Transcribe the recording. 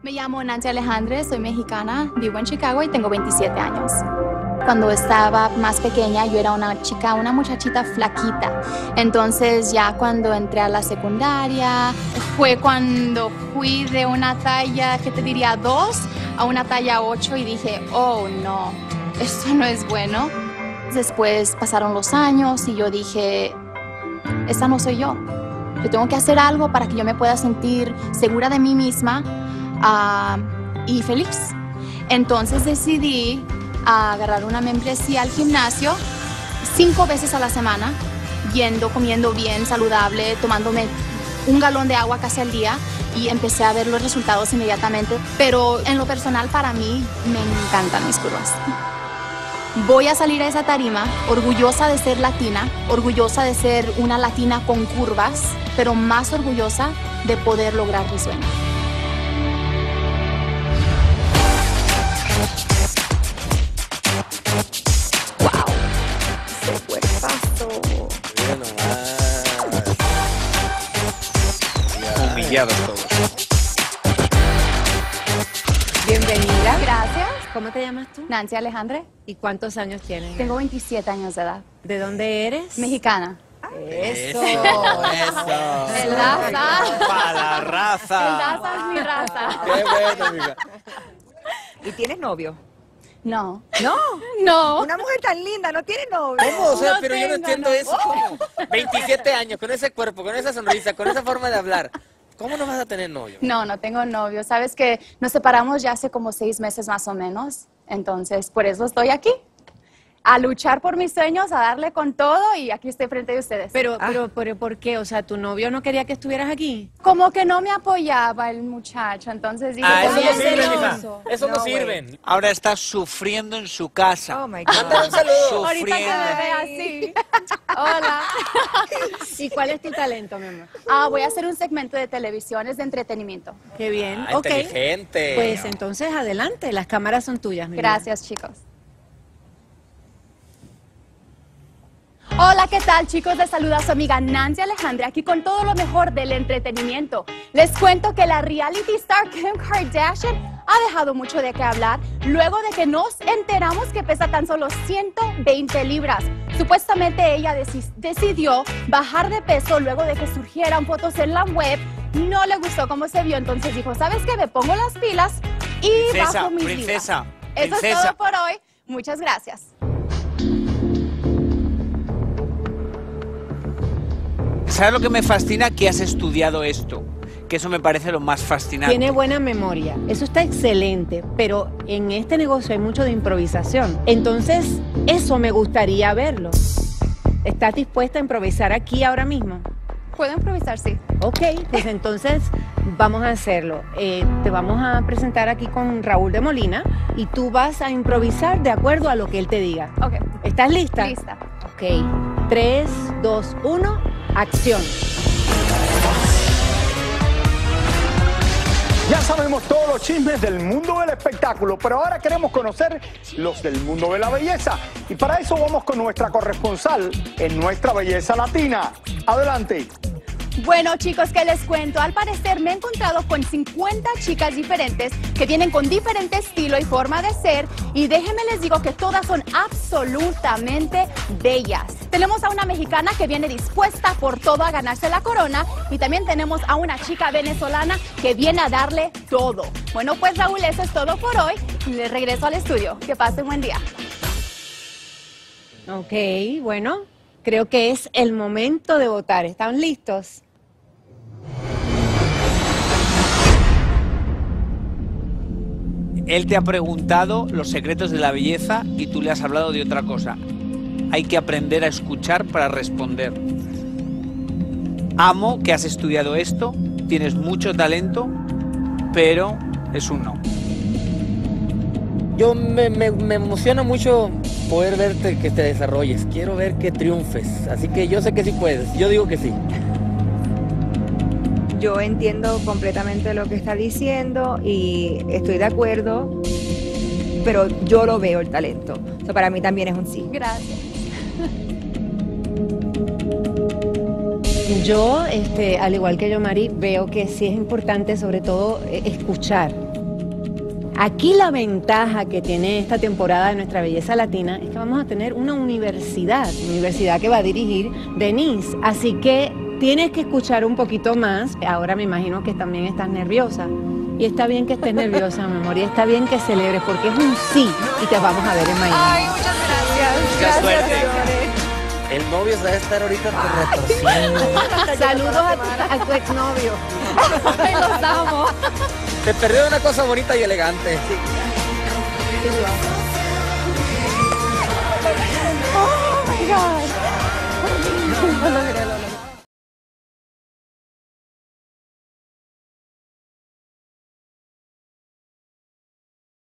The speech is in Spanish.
Me llamo Nancy Alejandre, soy mexicana, vivo en Chicago y tengo 27 años. Cuando estaba más pequeña yo era una muchachita flaquita. Entonces ya cuando entré a la secundaria fue cuando fui de una talla, ¿qué te diría? 2 a una talla 8 y dije, oh no, esto no es bueno. Después pasaron los años y yo dije, esta no soy yo. Yo tengo que hacer algo para que yo me pueda sentir segura de mí misma y feliz. Entonces decidí agarrar una membresía al gimnasio 5 veces a la semana, yendo, comiendo bien, saludable, tomándome 1 galón de agua casi al día y empecé a ver los resultados inmediatamente. Pero en lo personal para mí me encantan mis curvas. Voy a salir a esa tarima orgullosa de ser latina, orgullosa de ser una latina con curvas, pero más orgullosa de poder lograr mi sueño. ¡Wow! ¡Ese cuerpazo! Humillados todos. Bienvenida. Gracias. ¿Cómo te llamas tú? Nancy Alejandre. ¿Y cuántos años tienes? Tengo 27 años de edad. ¿De dónde eres? Mexicana. Eso. El Daza. ¡Para la El raza! Daza es mi raza. ¡Qué bueno, amiga! ¿Y tienes novio? No. No. No. Una mujer tan linda no tiene novio. ¿Cómo? O sea, No pero yo no tengo, entiendo no. eso. ¿Cómo? 27 años, con ese cuerpo, con esa sonrisa, con esa forma de hablar. ¿Cómo no vas a tener novio? No, no tengo novio. Sabes que nos separamos ya hace como 6 meses más o menos. Entonces, por eso estoy aquí. A luchar por mis sueños, a darle con todo y aquí estoy frente de ustedes. Pero, ¿por qué? O sea, ¿tu novio no quería que estuvieras aquí? Como que no me apoyaba el muchacho, entonces dije, Eso no "Oye, sirve, mija. celoso". Eso no No, sirve. Ahora está sufriendo en su casa. Oh my God. Mándale un saludo. Ahorita que me ve así. Hola. ¿Y cuál es tu talento, mi amor? Voy a hacer un segmento de televisión, es de entretenimiento. Qué bien. Ah, Ok. inteligente. Pues entonces adelante, las cámaras son tuyas, mi vida. Gracias, chicos. Hola, ¿qué tal, chicos? Les saluda su amiga Nancy Alejandre aquí con todo lo mejor del entretenimiento. Les cuento que la reality star Kim Kardashian ha dejado mucho de qué hablar luego de que nos enteramos que pesa tan solo 120 libras. Supuestamente ella decidió bajar de peso luego de que surgieran fotos en la web. No le gustó cómo se vio, entonces dijo, ¿sabes qué? Me pongo las pilas y bajo mis libras. Eso es todo por hoy. Muchas gracias. ¿Sabes lo que me fascina? Que has estudiado esto. Que eso me parece lo más fascinante. Tiene buena memoria, eso está excelente, pero en este negocio hay mucho de improvisación. Entonces, eso me gustaría verlo. ¿Estás dispuesta a improvisar aquí ahora mismo? ¿Puedo improvisar? Sí. Ok, pues entonces vamos a hacerlo. Te vamos a presentar aquí con Raúl de Molina y tú vas a improvisar de acuerdo a lo que él te diga. Ok. ¿Estás lista? Lista. Ok, 3, 2, 1, acción. Ya sabemos todos los chismes del mundo del espectáculo, pero ahora queremos conocer los del mundo de la belleza. Y para eso vamos con nuestra corresponsal en Nuestra Belleza Latina. Adelante. Bueno, chicos, ¿qué les cuento? Al parecer me he encontrado con 50 chicas diferentes que vienen con diferente estilo y forma de ser y déjenme les digo que todas son absolutamente bellas. Tenemos a una mexicana que viene dispuesta por todo a ganarse la corona y también tenemos a una chica venezolana que viene a darle todo. Bueno, pues Raúl, eso es todo por hoy. Les regreso al estudio. Que pasen buen día. Ok, bueno, creo que es el momento de votar. ¿Están listos? Él te ha preguntado los secretos de la belleza y tú le has hablado de otra cosa. Hay que aprender a escuchar para responder. Amo que has estudiado esto, tienes mucho talento, pero es un no. Yo me emociona mucho poder verte que te desarrolles. Quiero ver que triunfes. Así que yo sé que sí puedes. Yo digo que sí. Yo entiendo completamente lo que está diciendo y estoy de acuerdo, pero yo lo veo el talento. O sea, para mí también es un sí. Gracias. Yo, al igual que yo, Mari, veo que sí es importante sobre todo escuchar. Aquí la ventaja que tiene esta temporada de Nuestra Belleza Latina es que vamos a tener una universidad que va a dirigir Denise. Así que tienes que escuchar un poquito más. Ahora me imagino que también estás nerviosa. Y está bien que estés nerviosa, mi amor, y está bien que celebres, porque es un sí y te vamos a ver en Miami. Ay, muchas gracias. Mucha suerte. El novio se va a estar ahorita retorciendo. Saludos a tu exnovio. Los amo. Te perdió una cosa bonita y elegante. Sí, lo amo.